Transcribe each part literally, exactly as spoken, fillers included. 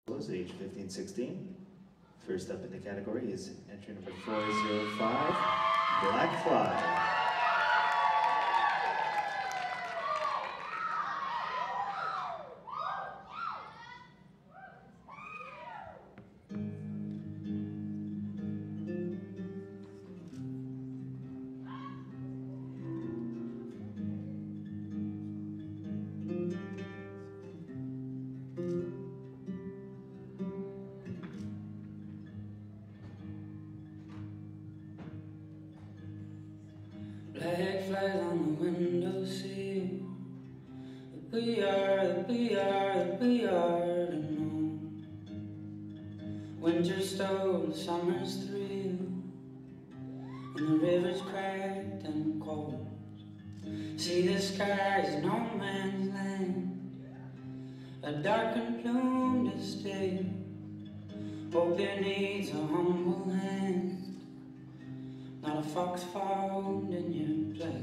at age fifteen sixteen. First up in the category is entry number four oh five, Black Fly. Black flies on the windowsill. We are, we are, we are to know. Winter stole the summer's thrill, and the river's cracked and cold. See, the sky is no man's land, a dark and plumed estate. Hope it needs a humble hand, not a fox found in your plate.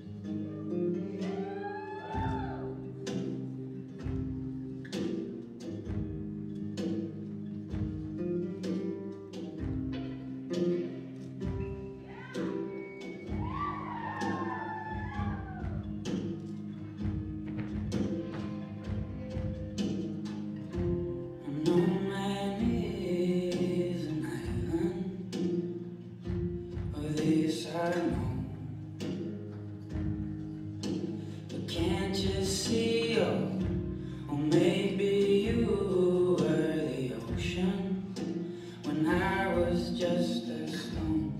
No man is an island, or this I know. But can't you see, oh, or maybe you were the ocean when I was just a stone.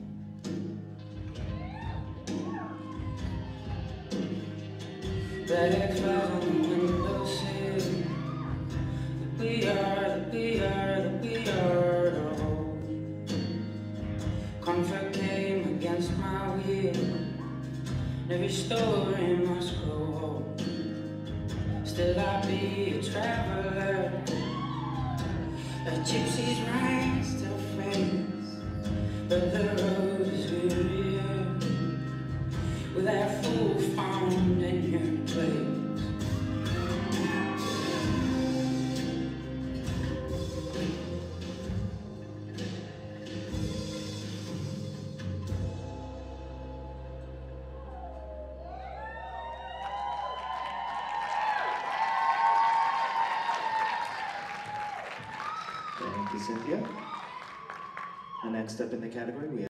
Black flies on the windowsill. We are, that we are, that we are to hold. Comfort came against my will, and every story must grow old. Still I be a traveler, a gypsy's rain still fades, but the road is wearier with that fool found in your place. Thank you, Cynthia. And next up in the category, we have